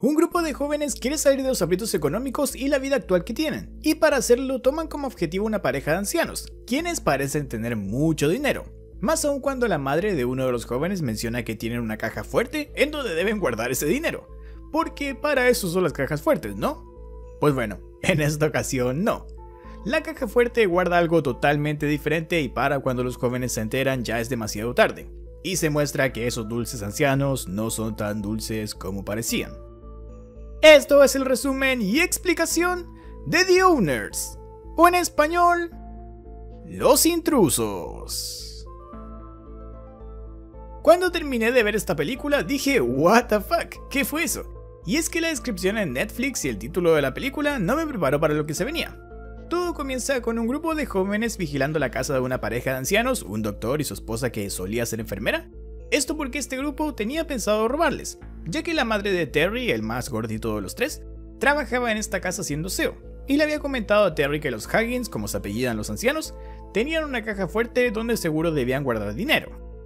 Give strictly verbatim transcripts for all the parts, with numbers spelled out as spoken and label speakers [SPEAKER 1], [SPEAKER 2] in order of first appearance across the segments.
[SPEAKER 1] Un grupo de jóvenes quiere salir de los aprietos económicos y la vida actual que tienen, y para hacerlo toman como objetivo una pareja de ancianos, quienes parecen tener mucho dinero, más aún cuando la madre de uno de los jóvenes menciona que tienen una caja fuerte en donde deben guardar ese dinero, porque para eso son las cajas fuertes, ¿no? Pues bueno, en esta ocasión no. La caja fuerte guarda algo totalmente diferente y para cuando los jóvenes se enteran ya es demasiado tarde, y se muestra que esos dulces ancianos no son tan dulces como parecían. Esto es el resumen y explicación de The Owners, o en español, Los Intrusos. Cuando terminé de ver esta película dije, what the fuck, ¿qué fue eso? Y es que la descripción en Netflix y el título de la película no me preparó para lo que se venía. Todo comienza con un grupo de jóvenes vigilando la casa de una pareja de ancianos, un doctor y su esposa que solía ser enfermera. Esto porque este grupo tenía pensado robarles, ya que la madre de Terry, el más gordito de los tres, trabajaba en esta casa haciendo aseo, y le había comentado a Terry que los Huggins, como se apellidan los ancianos, tenían una caja fuerte donde seguro debían guardar dinero.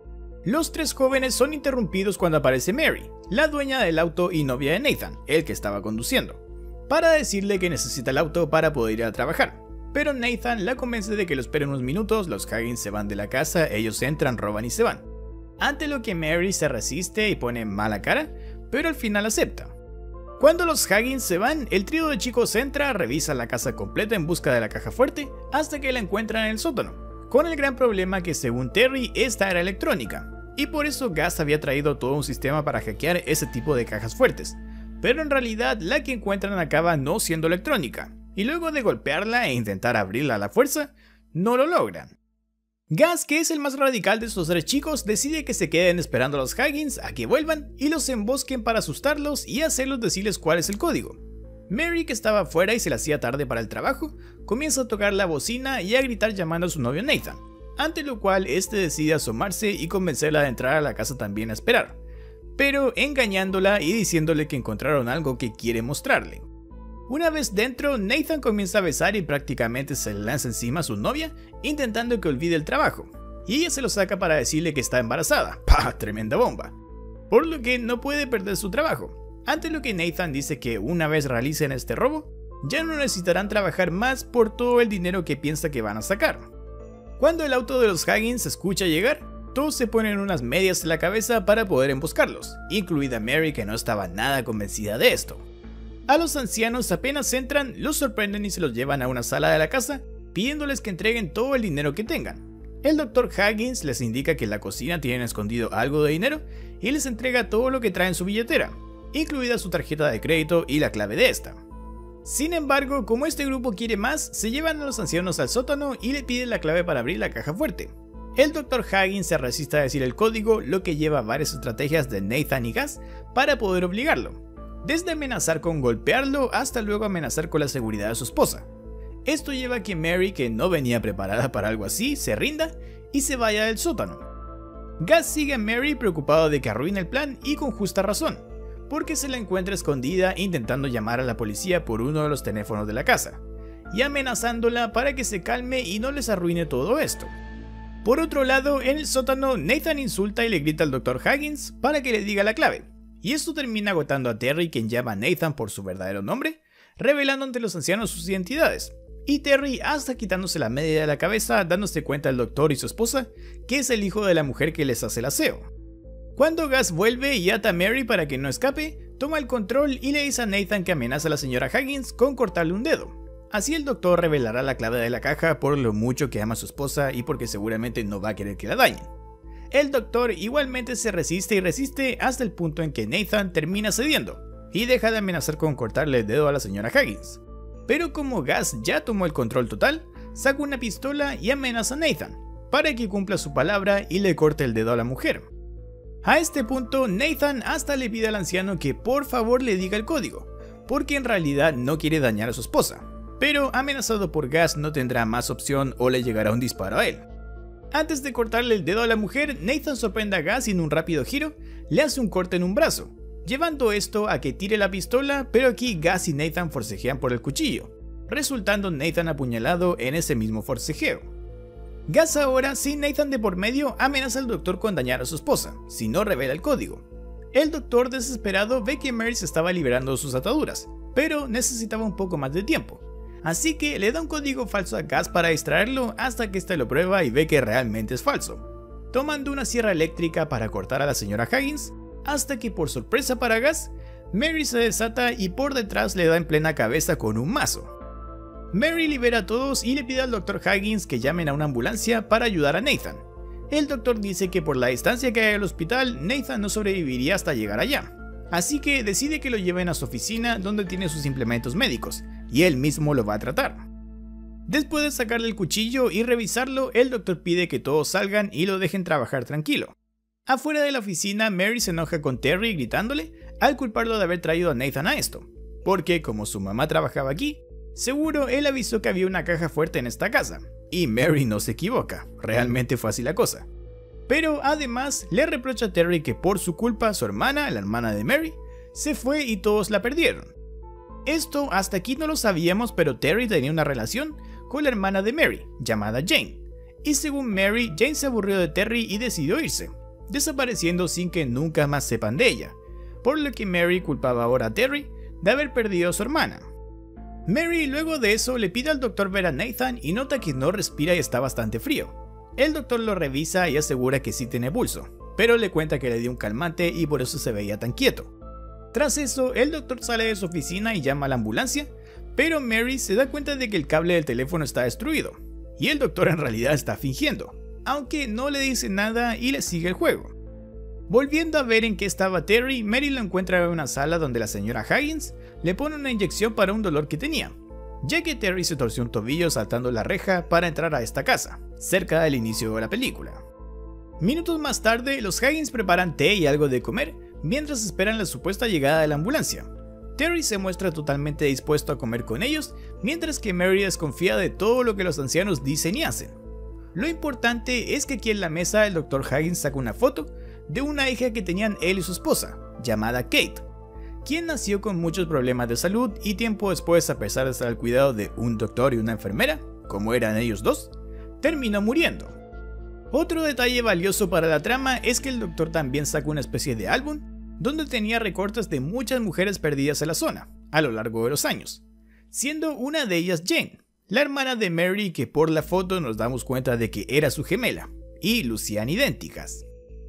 [SPEAKER 1] Los tres jóvenes son interrumpidos cuando aparece Mary, la dueña del auto y novia de Nathan, el que estaba conduciendo, para decirle que necesita el auto para poder ir a trabajar. Pero Nathan la convence de que lo esperen unos minutos, los Huggins se van de la casa, ellos entran, roban y se van. Ante lo que Mary se resiste y pone mala cara, pero al final acepta. Cuando los Huggins se van, el trío de chicos entra, revisa la casa completa en busca de la caja fuerte, hasta que la encuentran en el sótano, con el gran problema que según Terry esta era electrónica, y por eso Gus había traído todo un sistema para hackear ese tipo de cajas fuertes, pero en realidad la que encuentran acaba no siendo electrónica, y luego de golpearla e intentar abrirla a la fuerza, no lo logran. Gus, que es el más radical de estos tres chicos, decide que se queden esperando a los Huggins a que vuelvan y los embosquen para asustarlos y hacerlos decirles cuál es el código. Mary, que estaba afuera y se le hacía tarde para el trabajo, comienza a tocar la bocina y a gritar llamando a su novio Nathan, ante lo cual este decide asomarse y convencerla de entrar a la casa también a esperar, pero engañándola y diciéndole que encontraron algo que quiere mostrarle. Una vez dentro, Nathan comienza a besar y prácticamente se le lanza encima a su novia, intentando que olvide el trabajo, y ella se lo saca para decirle que está embarazada. ¡Pah! Tremenda bomba. Por lo que no puede perder su trabajo, ante lo que Nathan dice que una vez realicen este robo, ya no necesitarán trabajar más por todo el dinero que piensa que van a sacar. Cuando el auto de los Huggins se escucha llegar, todos se ponen unas medias en la cabeza para poder emboscarlos, incluida Mary, que no estaba nada convencida de esto. A los ancianos apenas entran, los sorprenden y se los llevan a una sala de la casa, pidiéndoles que entreguen todo el dinero que tengan. El doctor Huggins les indica que en la cocina tienen escondido algo de dinero y les entrega todo lo que trae en su billetera, incluida su tarjeta de crédito y la clave de esta. Sin embargo, como este grupo quiere más, se llevan a los ancianos al sótano y le piden la clave para abrir la caja fuerte. El doctor Huggins se resiste a decir el código, lo que lleva a varias estrategias de Nathan y Gus para poder obligarlo. Desde amenazar con golpearlo hasta luego amenazar con la seguridad de su esposa. Esto lleva a que Mary, que no venía preparada para algo así, se rinda y se vaya del sótano. Gus sigue a Mary preocupado de que arruine el plan y con justa razón, porque se la encuentra escondida intentando llamar a la policía por uno de los teléfonos de la casa, y amenazándola para que se calme y no les arruine todo esto. Por otro lado, en el sótano, Nathan insulta y le grita al doctor Huggins para que le diga la clave. Y esto termina agotando a Terry, quien llama a Nathan por su verdadero nombre, revelando ante los ancianos sus identidades, y Terry hasta quitándose la media de la cabeza, dándose cuenta el doctor y su esposa que es el hijo de la mujer que les hace el aseo. Cuando Gus vuelve y ata a Mary para que no escape, toma el control y le dice a Nathan que amenaza a la señora Huggins con cortarle un dedo. Así el doctor revelará la clave de la caja por lo mucho que ama a su esposa y porque seguramente no va a querer que la dañen. El doctor igualmente se resiste y resiste hasta el punto en que Nathan termina cediendo y deja de amenazar con cortarle el dedo a la señora Huggins. Pero como Gus ya tomó el control total, saca una pistola y amenaza a Nathan para que cumpla su palabra y le corte el dedo a la mujer. A este punto Nathan hasta le pide al anciano que por favor le diga el código, porque en realidad no quiere dañar a su esposa, pero amenazado por Gus no tendrá más opción o le llegará un disparo a él. Antes de cortarle el dedo a la mujer, Nathan sorprende a Gus y en un rápido giro le hace un corte en un brazo, llevando esto a que tire la pistola, pero aquí Gus y Nathan forcejean por el cuchillo, resultando Nathan apuñalado en ese mismo forcejeo. Gus ahora, sin Nathan de por medio, amenaza al doctor con dañar a su esposa, si no revela el código. El doctor desesperado ve que Mary se estaba liberando de sus ataduras, pero necesitaba un poco más de tiempo. Así que le da un código falso a Gus para distraerlo hasta que éste lo prueba y ve que realmente es falso, tomando una sierra eléctrica para cortar a la señora Higgins, hasta que por sorpresa para Gus, Mary se desata y por detrás le da en plena cabeza con un mazo. Mary libera a todos y le pide al doctor Higgins que llamen a una ambulancia para ayudar a Nathan. El doctor dice que por la distancia que hay al hospital, Nathan no sobreviviría hasta llegar allá, así que decide que lo lleven a su oficina donde tiene sus implementos médicos, y él mismo lo va a tratar. Después de sacarle el cuchillo y revisarlo, el doctor pide que todos salgan y lo dejen trabajar tranquilo. Afuera de la oficina, Mary se enoja con Terry gritándole al culparlo de haber traído a Nathan a esto, porque como su mamá trabajaba aquí, seguro él avisó que había una caja fuerte en esta casa, y Mary no se equivoca, realmente fue así la cosa. Pero además le reprocha a Terry que por su culpa su hermana, la hermana de Mary, se fue y todos la perdieron. Esto hasta aquí no lo sabíamos, pero Terry tenía una relación con la hermana de Mary, llamada Jane, y según Mary, Jane se aburrió de Terry y decidió irse, desapareciendo sin que nunca más sepan de ella, por lo que Mary culpaba ahora a Terry de haber perdido a su hermana. Mary luego de eso le pide al doctor ver a Nathan y nota que no respira y está bastante frío. El doctor lo revisa y asegura que sí tiene pulso, pero le cuenta que le dio un calmante y por eso se veía tan quieto. Tras eso, el doctor sale de su oficina y llama a la ambulancia, pero Mary se da cuenta de que el cable del teléfono está destruido, y el doctor en realidad está fingiendo, aunque no le dice nada y le sigue el juego. Volviendo a ver en qué estaba Terry, Mary lo encuentra en una sala donde la señora Higgins le pone una inyección para un dolor que tenía, ya que Terry se torció un tobillo saltando la reja para entrar a esta casa, cerca del inicio de la película. Minutos más tarde, los Higgins preparan té y algo de comer mientras esperan la supuesta llegada de la ambulancia. Terry se muestra totalmente dispuesto a comer con ellos, mientras que Mary desconfía de todo lo que los ancianos dicen y hacen. Lo importante es que aquí en la mesa el doctor Higgins saca una foto de una hija que tenían él y su esposa, llamada Kate, quien nació con muchos problemas de salud y tiempo después, a pesar de estar al cuidado de un doctor y una enfermera, como eran ellos dos, terminó muriendo. Otro detalle valioso para la trama es que el doctor también saca una especie de álbum donde tenía recortes de muchas mujeres perdidas en la zona, a lo largo de los años, siendo una de ellas Jane, la hermana de Mary, que por la foto nos damos cuenta de que era su gemela, y lucían idénticas.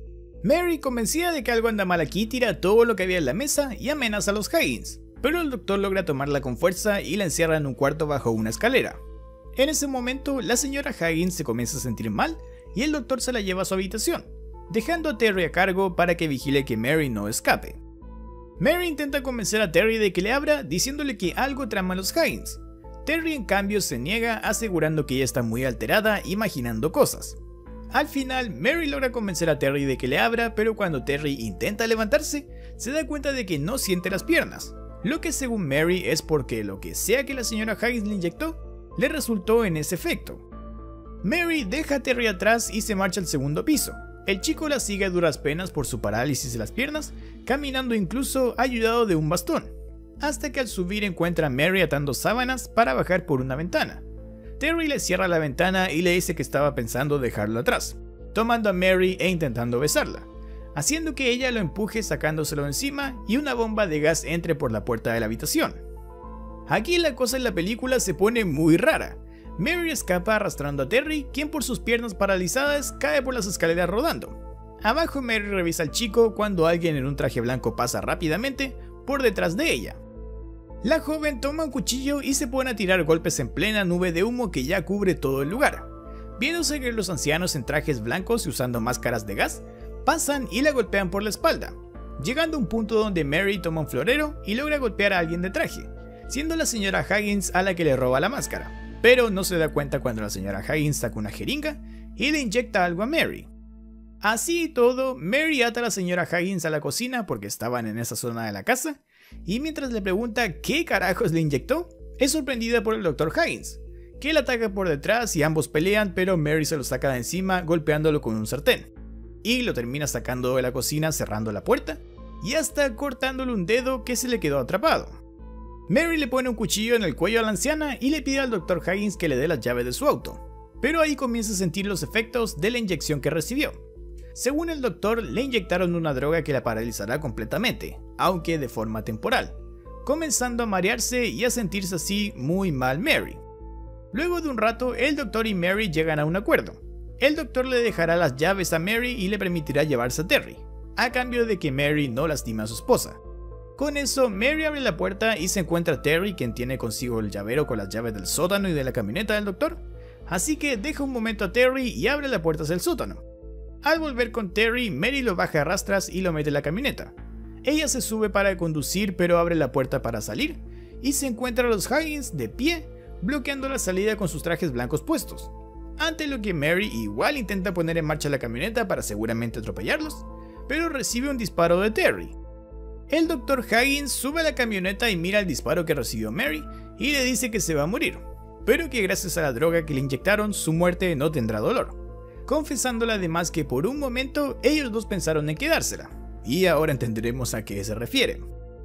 [SPEAKER 1] Mary, convencida de que algo anda mal aquí, tira todo lo que había en la mesa y amenaza a los Higgins, pero el doctor logra tomarla con fuerza y la encierra en un cuarto bajo una escalera. En ese momento, la señora Higgins se comienza a sentir mal y el doctor se la lleva a su habitación, dejando a Terry a cargo para que vigile que Mary no escape. Mary intenta convencer a Terry de que le abra, diciéndole que algo trama a los Higgins. Terry en cambio se niega, asegurando que ella está muy alterada, imaginando cosas. Al final, Mary logra convencer a Terry de que le abra, pero cuando Terry intenta levantarse, se da cuenta de que no siente las piernas, lo que según Mary es porque lo que sea que la señora Higgins le inyectó, le resultó en ese efecto. Mary deja a Terry atrás y se marcha al segundo piso. El chico la sigue a duras penas por su parálisis de las piernas, caminando incluso ayudado de un bastón, hasta que al subir encuentra a Mary atando sábanas para bajar por una ventana. Terry le cierra la ventana y le dice que estaba pensando dejarlo atrás, tomando a Mary e intentando besarla, haciendo que ella lo empuje sacándoselo encima y una bomba de gas entre por la puerta de la habitación. Aquí la cosa en la película se pone muy rara. Mary escapa arrastrando a Terry, quien por sus piernas paralizadas cae por las escaleras rodando. Abajo Mary revisa al chico cuando alguien en un traje blanco pasa rápidamente por detrás de ella. La joven toma un cuchillo y se pone a tirar golpes en plena nube de humo que ya cubre todo el lugar. Viéndose que los ancianos en trajes blancos y usando máscaras de gas pasan y la golpean por la espalda, llegando a un punto donde Mary toma un florero y logra golpear a alguien de traje, siendo la señora Higgins a la que le roba la máscara, pero no se da cuenta cuando la señora Higgins saca una jeringa y le inyecta algo a Mary. Así y todo, Mary ata a la señora Higgins a la cocina porque estaban en esa zona de la casa, y mientras le pregunta qué carajos le inyectó, es sorprendida por el doctor Higgins, que la ataca por detrás y ambos pelean, pero Mary se lo saca de encima golpeándolo con un sartén, y lo termina sacando de la cocina cerrando la puerta, y hasta cortándole un dedo que se le quedó atrapado. Mary le pone un cuchillo en el cuello a la anciana y le pide al doctor Higgins que le dé las llaves de su auto, pero ahí comienza a sentir los efectos de la inyección que recibió. Según el doctor, le inyectaron una droga que la paralizará completamente, aunque de forma temporal, comenzando a marearse y a sentirse así muy mal Mary. Luego de un rato, el doctor y Mary llegan a un acuerdo. El doctor le dejará las llaves a Mary y le permitirá llevarse a Terry, a cambio de que Mary no lastime a su esposa. Con eso, Mary abre la puerta y se encuentra a Terry, quien tiene consigo el llavero con las llaves del sótano y de la camioneta del doctor, así que deja un momento a Terry y abre la puerta hacia el sótano. Al volver con Terry, Mary lo baja a rastras y lo mete en la camioneta. Ella se sube para conducir, pero abre la puerta para salir, y se encuentra a los Huggins de pie, bloqueando la salida con sus trajes blancos puestos. Ante lo que Mary igual intenta poner en marcha la camioneta para seguramente atropellarlos, pero recibe un disparo de Terry. El doctor Huggins sube a la camioneta y mira el disparo que recibió Mary y le dice que se va a morir, pero que gracias a la droga que le inyectaron su muerte no tendrá dolor, confesándole además que por un momento ellos dos pensaron en quedársela, y ahora entenderemos a qué se refiere.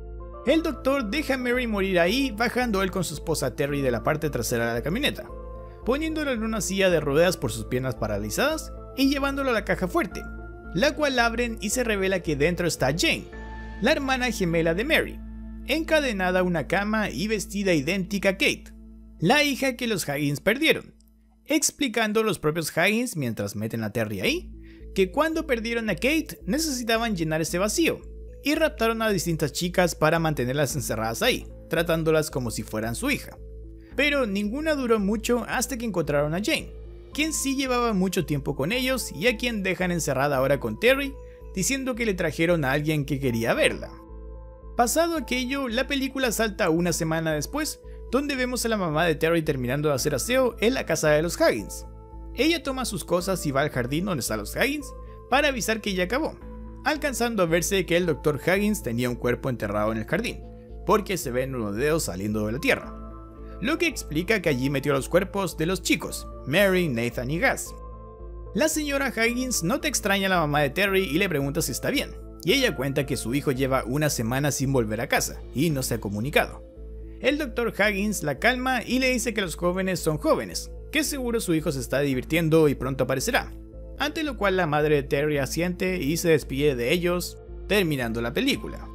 [SPEAKER 1] El doctor deja a Mary morir ahí, bajando él con su esposa Terry de la parte trasera de la camioneta, poniéndola en una silla de ruedas por sus piernas paralizadas y llevándolo a la caja fuerte, la cual abren y se revela que dentro está Jane, la hermana gemela de Mary, encadenada a una cama y vestida idéntica a Kate, la hija que los Huggins perdieron, explicando los propios Huggins mientras meten a Terry ahí, que cuando perdieron a Kate necesitaban llenar ese vacío, y raptaron a distintas chicas para mantenerlas encerradas ahí, tratándolas como si fueran su hija. Pero ninguna duró mucho hasta que encontraron a Jane, quien sí llevaba mucho tiempo con ellos y a quien dejan encerrada ahora con Terry, diciendo que le trajeron a alguien que quería verla. Pasado aquello, la película salta una semana después, donde vemos a la mamá de Terry terminando de hacer aseo en la casa de los Huggins. Ella toma sus cosas y va al jardín donde están los Huggins para avisar que ya acabó, alcanzando a verse que el doctor Huggins tenía un cuerpo enterrado en el jardín, porque se ven unos dedos saliendo de la tierra, lo que explica que allí metió los cuerpos de los chicos, Mary, Nathan y Gus. La señora Huggins nota extraña a la mamá de Terry y le pregunta si está bien, y ella cuenta que su hijo lleva una semana sin volver a casa y no se ha comunicado. El doctor Huggins la calma y le dice que los jóvenes son jóvenes, que seguro su hijo se está divirtiendo y pronto aparecerá, ante lo cual la madre de Terry asiente y se despide de ellos, terminando la película.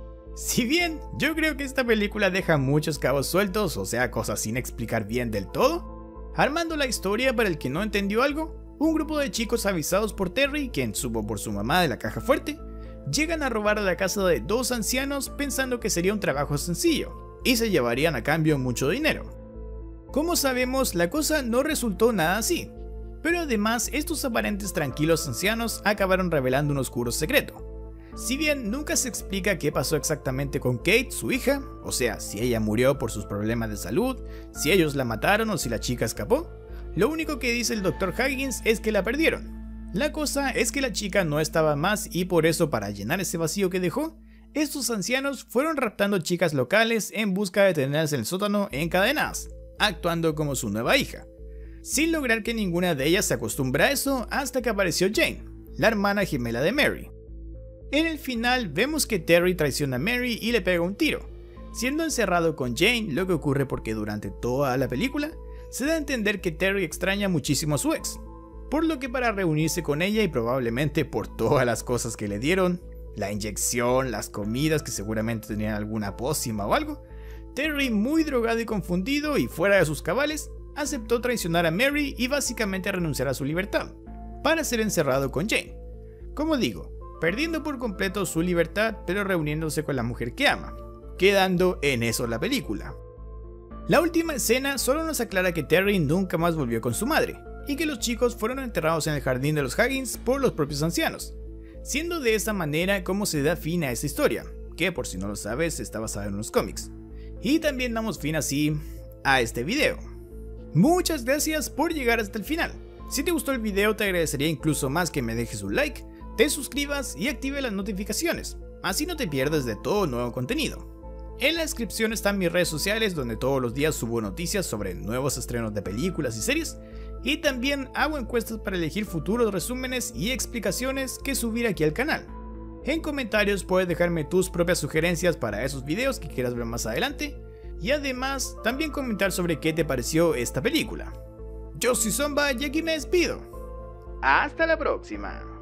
[SPEAKER 1] Si bien yo creo que esta película deja muchos cabos sueltos, o sea cosas sin explicar bien del todo, armando la historia para el que no entendió algo, un grupo de chicos avisados por Terry, quien supo por su mamá de la caja fuerte, llegan a robar a la casa de dos ancianos pensando que sería un trabajo sencillo, y se llevarían a cambio mucho dinero. Como sabemos, la cosa no resultó nada así, pero además estos aparentes tranquilos ancianos acabaron revelando un oscuro secreto. Si bien nunca se explica qué pasó exactamente con Kate, su hija, o sea, si ella murió por sus problemas de salud, si ellos la mataron o si la chica escapó, lo único que dice el doctor Huggins es que la perdieron. La cosa es que la chica no estaba más y por eso, para llenar ese vacío que dejó, estos ancianos fueron raptando chicas locales en busca de tenerlas en el sótano encadenadas, actuando como su nueva hija, sin lograr que ninguna de ellas se acostumbre a eso hasta que apareció Jane, la hermana gemela de Mary. En el final vemos que Terry traiciona a Mary y le pega un tiro, siendo encerrado con Jane, lo que ocurre porque durante toda la película se da a entender que Terry extraña muchísimo a su ex, por lo que para reunirse con ella y probablemente por todas las cosas que le dieron, la inyección, las comidas que seguramente tenían alguna pócima o algo, Terry, muy drogado y confundido y fuera de sus cabales, aceptó traicionar a Mary y básicamente renunciar a su libertad, para ser encerrado con Jane. Como digo, perdiendo por completo su libertad pero reuniéndose con la mujer que ama, quedando en eso la película. La última escena solo nos aclara que Terry nunca más volvió con su madre, y que los chicos fueron enterrados en el jardín de los Huggins por los propios ancianos, siendo de esa manera como se da fin a esta historia, que por si no lo sabes está basada en unos cómics. Y también damos fin así a este video. Muchas gracias por llegar hasta el final. Si te gustó el video te agradecería incluso más que me dejes un like, te suscribas y active las notificaciones, así no te pierdes de todo nuevo contenido. En la descripción están mis redes sociales donde todos los días subo noticias sobre nuevos estrenos de películas y series, y también hago encuestas para elegir futuros resúmenes y explicaciones que subir aquí al canal. En comentarios puedes dejarme tus propias sugerencias para esos videos que quieras ver más adelante, y además también comentar sobre qué te pareció esta película. Yo soy Zomba y aquí me despido. Hasta la próxima.